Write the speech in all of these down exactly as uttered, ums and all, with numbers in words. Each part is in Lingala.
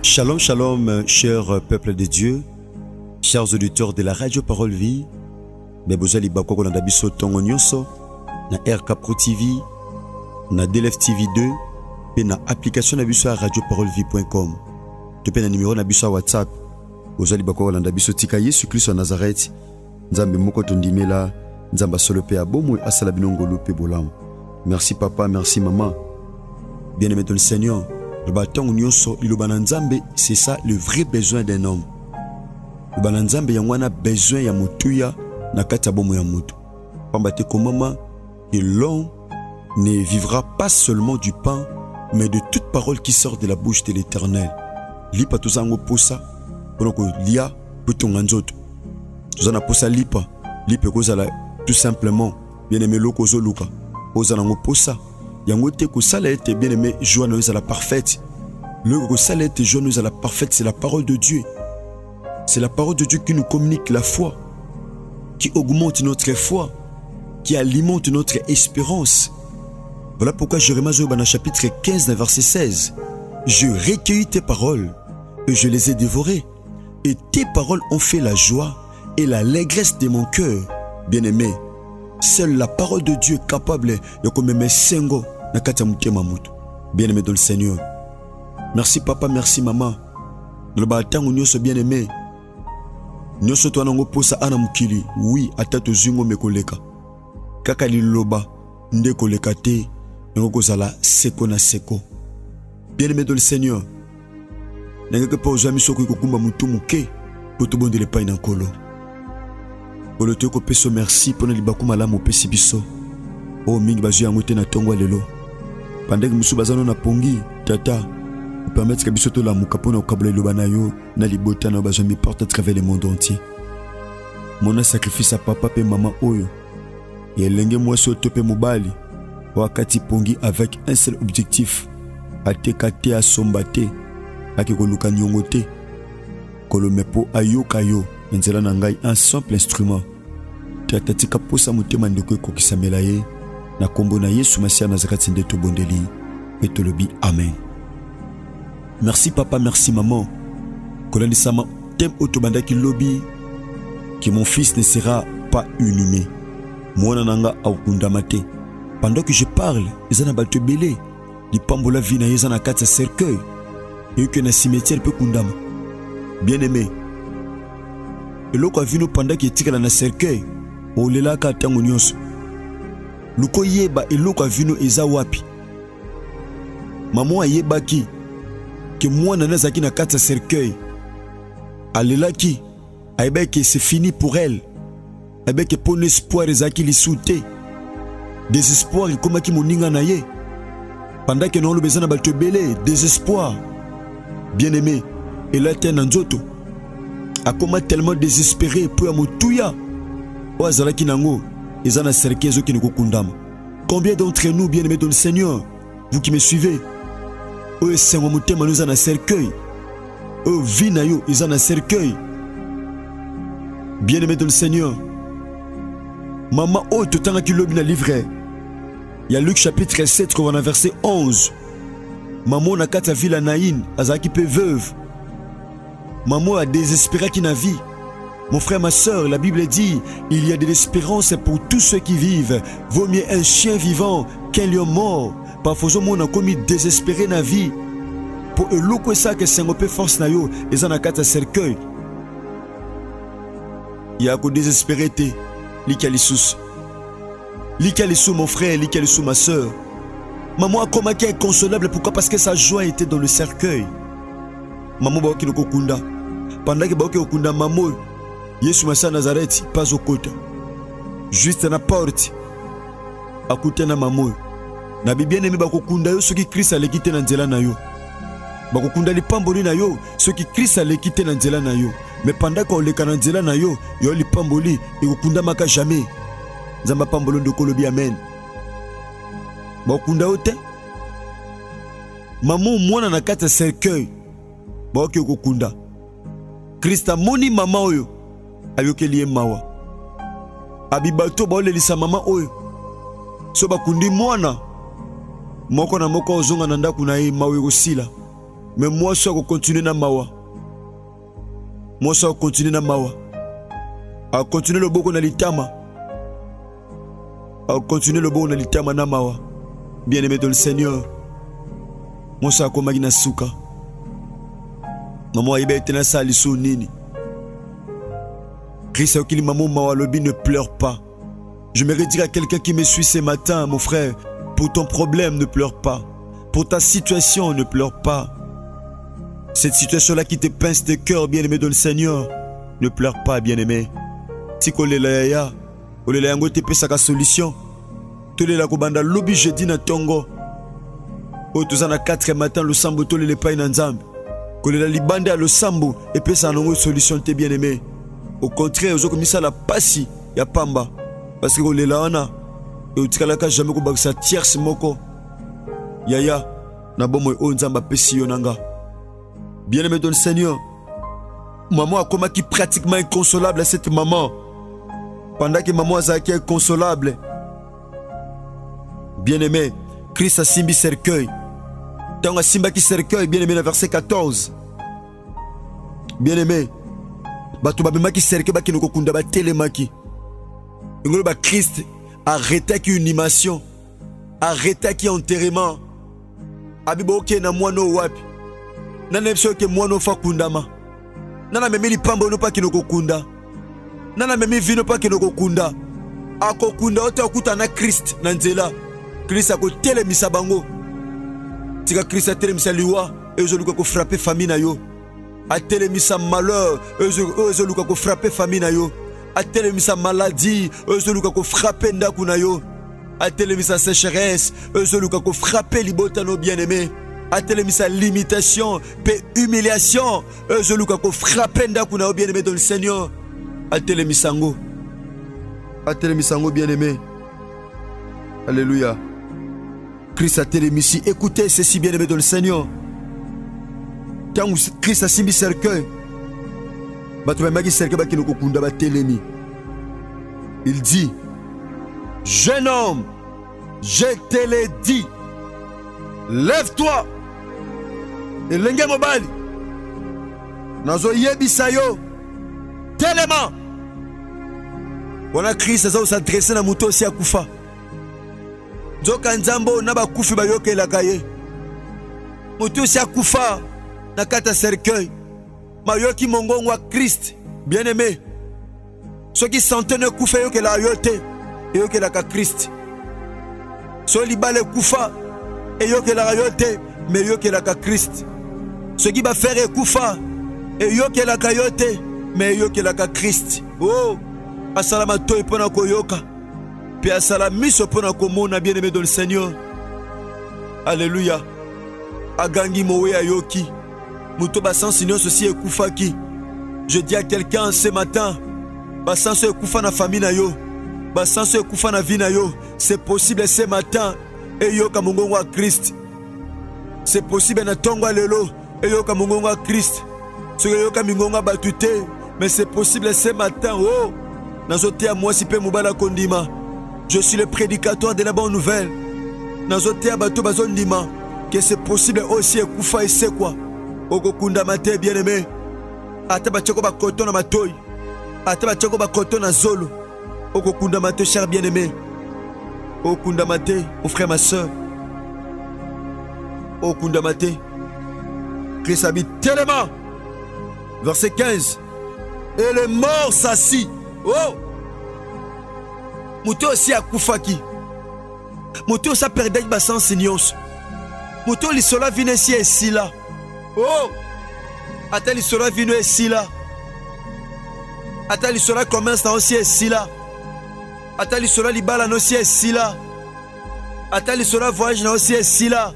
Shalom, shalom, cher peuple de Dieu, chers auditeurs de la radio Parole Vie, mais vous allez bakoko na dabiso tongo nyonso, na R K Pro T V, na D L F T V deux, et na application na biso radio parole vie point com. Tu peux na numéro na biso WhatsApp, vous allez bakoko na dabiso tika Yesu Christ wa Nazareth, nzambe moko tondimela, nzamba solo pe abomo asala binongolo pe bolam. Merci papa, merci maman. Bien-aimé dans le Seigneur. C'est ça le vrai besoin d'un homme. Le bananzambe yangwana besoin ya mutuya na kati ya bomo ya mutu. Pambate komama que l'homme ne vivra pas seulement du pain, mais de toute parole qui sort de la bouche de l'Éternel. Lipa tuzango posa, ponoko lia putonga nzoto. Tuzana posa lipa, lipe kozala tout simplement bien-aimé loko zoluka. Ozana ngo posa. Yango te ko sala ete bien-aimé joie nous à la parfaite. Le ko sala ete joie nous à la parfaite, c'est la parole de Dieu. C'est la parole de Dieu qui nous communique la foi, qui augmente notre foi, qui alimente notre espérance. Voilà pourquoi Jérémie dans chapitre quinze, verset seize. Je recueillis tes paroles et je les ai dévorées. Et tes paroles ont fait la joie et l'allégresse de mon cœur. Bien-aimé, seule la parole de Dieu est capable de comme sengo. Bien-aimé dans le Seigneur. Merci papa, merci maman. Le bâtiment nous sommes bien-aimés. Nous sommes toi nango posa ana mukili. Oui, atato zungo mekoleka. Kaka liloba nde koleka te ngo kozala seko na seko. Bien-aimé dans le Seigneur. Nengeke pa ozami soko ikokumba mutu muke poto bondele pa ina nkolo. Boloto ko peso merci pour libaku malamu pesi biso. Oh mingi bazu yango te na tongo lelo. Pendant que musu bazano na pongi tata permettre que biso to la mukapona okabula loba na yo na libota na bazami porte à travers le monde entier. Mon sacrifice à papa et maman oyo. Et l'engé moi so topé mobali wakati pongi avec un seul objectif atekate a sombate akikoluka nyongote kolomepo ayoka yo nzela na ngai un simple instrument tata tika posa mutema ndeko ko kisamela ye na kombo na Yesu Masia Nazareth nde to bondeli et to lobi amen. Merci papa, merci maman. Kolandi sama tem otobanda ki lobi que mon fils ne sera pas inhumé. Mwana nanga akunda mate. Pendant que je parle, ezana balto belé. Di pambola vina ezana kata cercueil. Et que na cimetière peut kundama. Bien-aimé. Et loko vino pendant que tika na cercueil. Olela ka tango nyonso. Luko yeba eloko avino eza wapi. Maman ayebaki que moi nanazaki na kati ya cercueil. Alelaki ayebaki c'est fini pour elle. Ayebaki pour l'espoir ezaki lisute. Désespoir ikomaki moninga na ye. Pendant que non le besoin na balto belé, désespoir. Bien-aimé, elle a été en nzoto. Akoma tellement désespéré pour amotuya. Oazalaki nango. Combien d'entre nous, bien-aimés dans le Seigneur, vous qui me suivez, eux, c'est un thème, nous en a cercueil. Eux, vinayo, ils en a cercueil. Bien-aimés dans le Seigneur, maman, oh, tout le temps qu'il l'a livré. Il y a Luc chapitre sept, qu'on va verset onze. Maman, n'a qu'à ta ville à Naïn, Azaki peut veuve. Maman a désespéré qui n'a vie. Mon frère, ma soeur, la Bible dit, il y a de l'espérance pour tous ceux qui vivent. Vaut mieux un chien vivant qu'un lion mort. Parfois, on a commis désespéré na vie. Pour eux, l'eau ça que c'est un peu force na yo, et ça n'a qu'à cercueil. Il y a que désespéré te, l'ikalisous. L'ikalisous, mon frère, l'ikalisous, ma soeur. Maman, comment qui est inconsolable, pourquoi? Parce que sa joie était dans le cercueil. Maman, ba ki no kokunda. Pendant que ba ki okunda maman, Yesu Masia Nazareth pas au côté. Juste na porte. Akute na maman. Na bien aimé ba kokunda yo soki Christ a lekite na nzela na yo. Ba kokunda li pamboli na yo soki Christ a lekite na nzela na yo. Mais pendant qu'on leka na nzela na yo, yo li pamboli e kokunda maka jamais. Nzamba pambolo ndoko lobi amen. Ba kokunda ote. Maman mwana na kata cercueil. Ba ki kokunda. Christ a moni maman oyo. Ayokeli mawa. Abibato ba olelisa mama oyo. So bakundi mwana moko na moko ozonga na ndaku na ye mawe kosila. Mais moi, je vais continuer na mawa. Moi, je vais continuer na mawa. A continuer le boko na litama. A continuer le boko na litama na mawa. Bien-aimé dans le Seigneur. Moi, je vais continuer na suka. Maman, il est na salisu nini. Christ, qui maman mawa lobi ne pleure pas. Je me redire à quelqu'un qui me suit ce matin, mon frère, pour ton problème, ne pleure pas. Pour ta situation, ne pleure pas. Cette situation-là qui te pince de cœur, bien-aimé dans le Seigneur, ne pleure pas, bien-aimé. Si tu as une solution, tu as une lobby jeudi na tongo. Tu as quatre matin, le sambo, tu as une paille dans Nzambe. Tu as une bande à le sambo, et puis ça a une solution, tu es bien-aimé. Au contraire, tu as commis ça la passi, ya pamba. Parce que tu es là, et tu as jamais commis ça tierce moko. Yaya, na bomo o Nzamba pesi yonanga. Bien-aimé dans le Seigneur, maman a comment qui pratiquement inconsolable à cette maman. Pendant que maman a été inconsolable. Bien-aimé, Christ a simbi cercueil. Tant a simba qui cercueil, bien-aimé, dans verset quatorze. Bien-aimé, bato babema qui cercueil ba kinoko kunda ba telemaki. Ngolo ba Christ arrêta qui animation, arrêta qui enterrement. Abibo ke na mwano wapi. Nana ebiso ke mwano fa kundama. Nana memeli pambo no pa kinoko kunda. Nana memi vino pa kinoko kunda. Ako kunda ote okuta na Christ na nzela. Christ ako telemisa bango. Tika Christ a telemisa liwa. Ezo luka ko frapper famille na yo. A telemisa malheur. Ezo luka ko frapper famille na yo. A telemisa maladie. Ezo luka ko frapper ndaku na yo. A telemisa sécheresse. Ezo luka ko frapper libota no bien-aimé. A telemisa limitation. Pe humiliation. Ezo luka ko frapper ndaku na yo bien-aimé dans le Seigneur. A telemisango. A telemisango bien-aimé. Alléluia. Christ a télémisi. Écoutez ceci bien-aimé dans le Seigneur. Quand Christ a simbi cercueil. Il dit, jeune homme, je te l'ai dit, lève-toi. Et l'engé mobali. Nazo yebisa yo. Tellement. Wana Christ a s'adressé na muto si akufa. Zoka nzambo na ba kufi ba yoke la kaye. Muto si akufa na kata cercueil. Ma yoki mongongo wa Christ, bien-aimé. Ceux qui sentent ne kufa yoke la yote et yoke la ka Christ. Ceux qui bale kufa et yoke la yote mais yoke la ka Christ. Ceux qui va faire kufa et yoke la ka yote mais yoke la ka Christ. Oh, asalama toi pona koyoka. Puis asalamiso pona komona bien-aimé dans le Seigneur. Alléluia. Agangi mowe ayoki. Muto basan sinon ceci ekufaki. Je dis à quelqu'un ce matin, basan so ekufa na famille na yo. Basan so ekufa na vie na yo. C'est possible ce matin et yoka mongongo wa Christ. C'est possible na tongo lelo et yoka mongongo wa Christ. Ce que yoka mingonga batute. Mais c'est possible ce matin. Oh, nazote à moi si pe mubala kondima. Je suis le prédicateur de la bonne nouvelle. Nazote à bato bazondima. Que c'est possible aussi ekufa et c'est quoi? Oko kunda mate bien-aimé. Ata bachoko ba koton na matoy. Ata bachoko ba koton na zolo. Oko kunda mate cher bien-aimé. Oko kunda mate, mon frère, ma soeur. Oko kunda mate. Christ habite tellement. Verset quinze. Et les morts s'assit. Oh! Mouto aussi a koufaki. Mouto sa perdait basan signos. Mouto li sola vine si et si là. Oh! Ata li sola vine et si là. Ata li sola commerce na aussi et si là. Ata li sola li bala na aussi et si là. Ata li sola voyage na aussi et si là.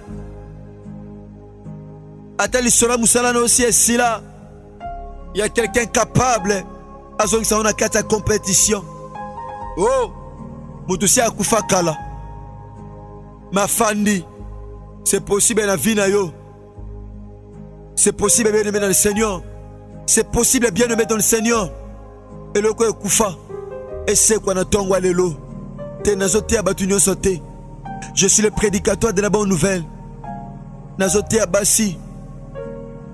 Ata li sola musala na aussi et si là. Il y a quelqu'un capable à ce que on a quatre compétition. Oh, Moutousia akufa kala. Ma fandi, c'est possible la vie na yo. C'est possible bien aimer dans le Seigneur. C'est possible bien aimer dans le Seigneur. Et le quoi kufa. Et c'est quoi na tongo alelo. Te nazote abatunyo sote. Je suis le prédicateur de la bonne nouvelle. Nazote abasi.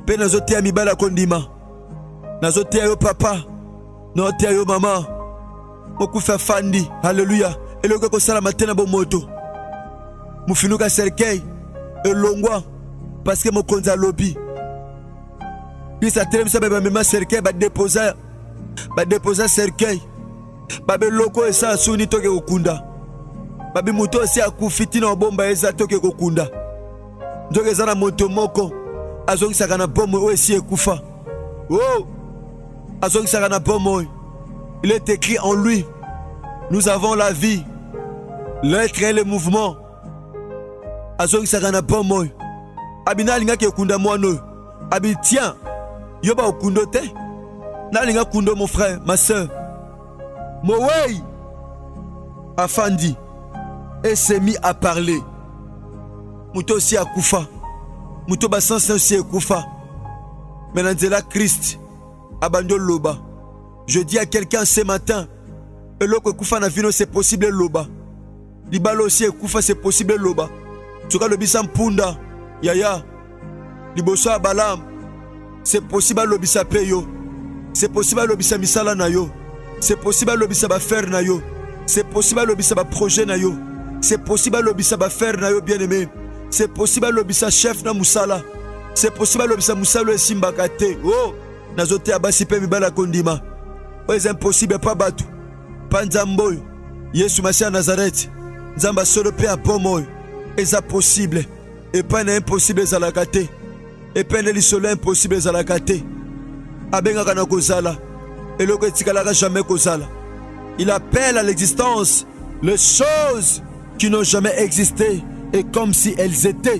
Pe nazoteya mibala kondima. Nazoteya yo papa. Nazoteya yo mama. Mokufa fandi. Alléluia. Eloko kosala matena bo moto. Mufinuka cercueil. Elongwa. Parce que mokonza lobi. Puis a telemisa ba mema cercueil ba déposer. Ba déposer cercueil. Babe loko esa suni toke kokunda. Babi muto esi akufiti na bomba eza toke kokunda. Ndoke eza na moto moko. Azongisaka na bomo o esi ekufa. Oh! Azongisaka na bomo. Il est écrit en lui. Nous avons la vie. L'être et le mouvement. Azongisaka na bomo. Abina linga ke kunda mwano. Abi tiens. Yoba okundo te. Na linga kundo mon frère, ma soeur. Mowei. Afandi. Et s'est mis à parler. Mouto aussi à Koufa. Mouto Bassan aussi à Koufa. Menanzela Christ. Abandon Loba. Je dis à quelqu'un ce matin. Et l'autre Koufa na vino c'est possible Loba. Libalo aussi à Koufa c'est possible Loba. Tu cas le bisam Punda. Yaya. Liboso Abalam. C'est possible Lobisa Peyo. C'est possible Lobisa Misala Nayo. C'est possible Lobisa Bafer Nayo. C'est possible Lobisa Projet Nayo. C'est possible Lobisa Bafer Nayo bien-aimé. C'est possible Lobisa Chef na Musala. C'est possible Lobisa Musalo et Simbakate. Oh! Nazote Abasipe Mibala Kondima. Oh, c'est impossible, pas Batu. Pas Nzamboy. Yesu Masia Nazareth. Nzamba solo pe a Pomoy. Et ça possible. Et pas impossible Zalakate. Et pas l'isole impossible Zalakate. Abenga kana kozala. Et le Tikalaka jamais kozala. Il appelle à l'existence les choses qui n'ont jamais existé et comme si elles étaient.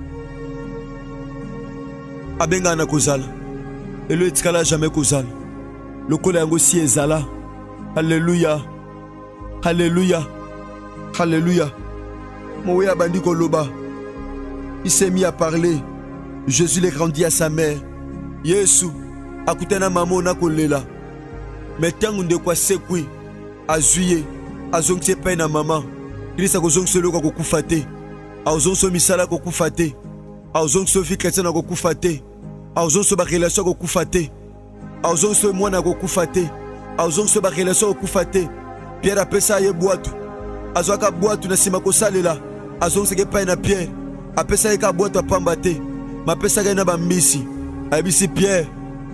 Abenga na kozala. Et le Tikala jamais kozala. Le kolango si ezala. Alléluia. Alléluia. Alléluia. Mouya bandi koloba. Il s'est mis à parler. Jésus l'a grandi à sa mère. Yesu. Akutana maman na kolela. Mais tant on de quoi sekui. Azuye. Azong se paye na maman. Il s'est kozong solo ko kufate. Azong so misala ko kufate. Azong so fi chrétien ko kufate. Azong so ba relation ko kufate. Azong so mwana ko kufate. Azong so ba relation ko kufate. Pierre apesa ye boîte. Azwaka boîte na sima ko salela. Azong se ke paye na Pierre. Apesa ye ka boîte pambate. Ma pesa ga na ba mbisi. Abisi Pierre.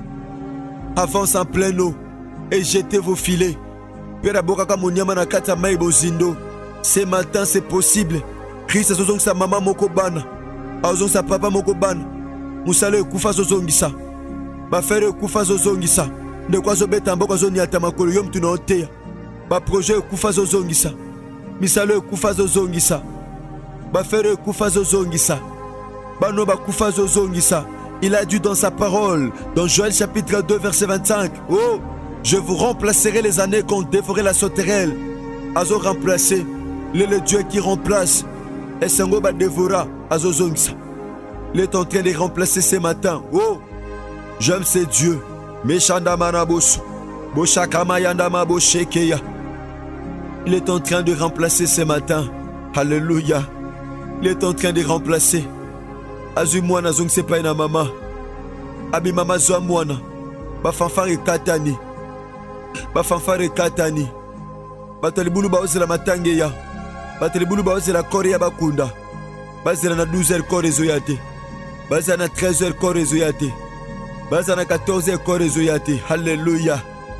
Avance en pleine eau et jetez vos filets. Pierre abokaka monyama na kata mai bozindo. Ce matin c'est possible. Christ azozong sa maman mokobana. Azong sa papa mokobana. Musale ekufa zozongisa. Ba frère ekufa zozongisa. De kwa zo beta mboko zo niata makolo yom tuna oteya. Ba projet ekufa zozongisa. Misale ekufa zozongisa. Ba frère ekufa zozongisa. Ba no ba kufa zozongisa. Il a dit dans sa parole, dans Joël chapitre deux, verset vingt-cinq, oh, je vous remplacerai les années qu'ont dévoré la sauterelle. Azo remplacé, le, le Dieu qui remplace, et Sango va dévorer, Azo zongsa. Il est en train de remplacer ce matin. Oh, j'aime ces dieux. Meshanda manabosu, boshakama yandama boshekeya. Il est en train de remplacer ce matin. Alléluia. Il est en train de remplacer. Azu mwana zong se pa na mama. Abi mama zo mwana. Ba fanfare katani. Ba fanfare katani. Ba talibulu ba ozela matange ya. Ba talibulu ba ozela kore ya bakunda. Ba zela na douze heures kore zo yate. Ba zela na treize heures kore zo yate. Ba zela na quatorze heures kore zo yate. Alléluia.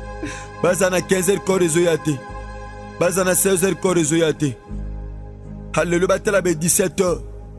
Ba zela na quinze heures kore zo yate. Ba zela na seize heures kore zo yate. Alléluia. Ba tala be dix-sept heures.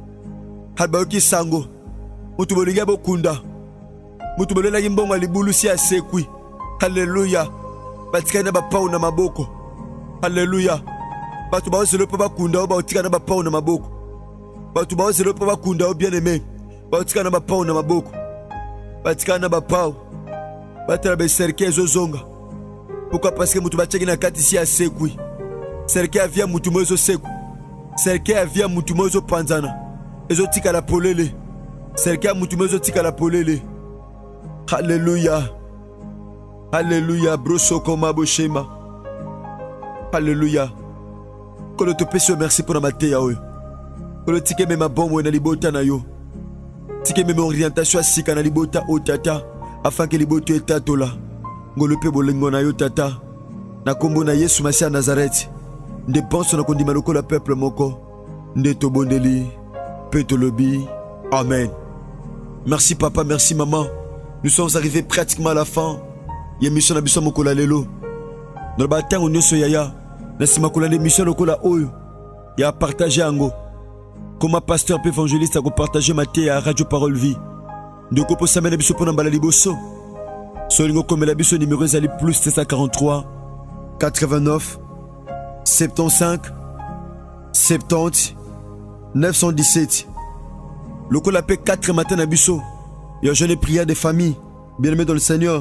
Habaoki sango. Mutu bolinga bokunda. Mutu bolela yimbonga libulu si asekwi. Alléluia. Batikana ba pau na maboko. Alléluia. Batu ba ozelo pa bakunda o ba otikana ba pau na maboko. Batu ba ozelo pa bakunda o bien-aimé. Ba otikana ba pau na maboko. Batikana ba pau. Batala be cercueil zozonga. Pourquoi? Parce que mutu bacheki na kati si asekwi. Cercueil avia mutu mozo seku. Cercueil avia mutu mozo panzana. Ezo tika la polele. Cercueil mutu mozo tika la polele. Alléluia. Alléluia. Broso koma boshema. Alléluia. Kolo te pese merci pour la maté ya oyo. Kolo tike me mabombo na libota na yo. tike meme orientation asika na libota o tata afin que liboto etatola ngolo pe bolengo na yo tata na kombo na Yesu Masia Nazareth nde pense na kondima lokola peuple moko nde tobondeli pe tolobi amen. Merci papa, merci maman. Nous sommes arrivés pratiquement à la fin. L'émission na biso mokola lelo. Dans le bâtiment on nyonso yaya. Na sima kola l'émission lokola oyo. Ya partager ango. Comment pasteur pe évangéliste a ko partager maté à Radio Parole Vie. Ndeko po samena biso pona mbala liboso. Solingo komela biso numéro zali plus sept cent quarante-trois quatre-vingt-neuf soixante-quinze soixante-dix neuf cent dix-sept. Le col appelle quatre matins à Bisso. Il y a une jeune prière des familles, bien-aimés dans le Seigneur.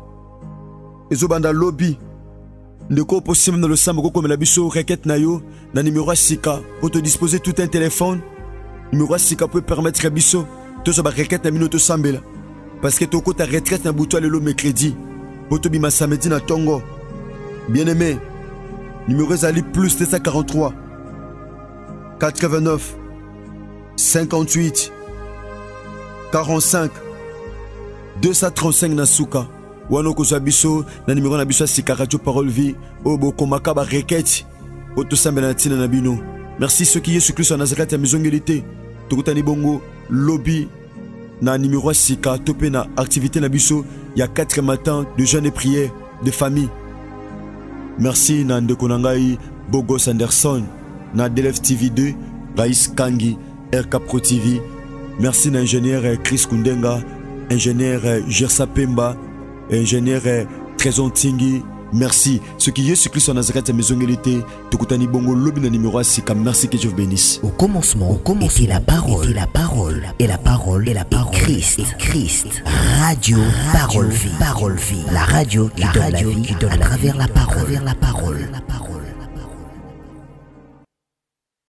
Et zo banda lobby. Ne ko possible dans le sambo comme la Bisso requête na yo na numéro sika pour te disposer tout un téléphone. Numéro sika peut permettre à Bisso de se requête na minute sambela. Parce que toko ta retraite na bouto le mercredi. Pour te bima samedi na tongo. Bien-aimé. Numéro zali plus sept cent quarante-trois quatre-vingt-neuf cinquante-huit quarante-cinq deux cent trente-cinq na suka wano kozwa biso na numéro na biso sika Radio Parole Vie obo komaka ba requête oto sambela na tina na bino. Merci ceux qui Yesu Christ en Nazareth ya mizongeli tokutani bongo lobby na numéro sika topé na activité na biso ya quatre matins de jeûne et prière de famille. Merci na ndeko na ngai Bogos Anderson na D L F T V deux Raïs Kangi R K Pro T V. Merci à l'ingénieur Chris Kundenga, ingénieur Gersa Pemba, ingénieur Trésor Tingi. Merci. Ce qui est Christ en Nazareth, maison égalité, Tokutani Bongo, Lobina numéro six. Merci que Dieu vous bénisse. Au commencement, au commencement était la parole, était la parole, et la parole, et la parole, Christ, et Christ. Radio, parole vie, parole vie. La radio qui donne la vie, qui donne à travers la parole, la parole, la parole.